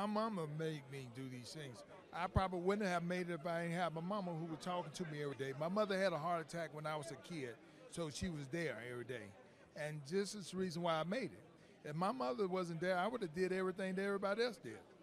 My mama made me do these things. I probably wouldn't have made it if I didn't have my mama who was talking to me every day. My mother had a heart attack when I was a kid, so she was there every day. And this is the reason why I made it. If my mother wasn't there, I would have did everything that everybody else did.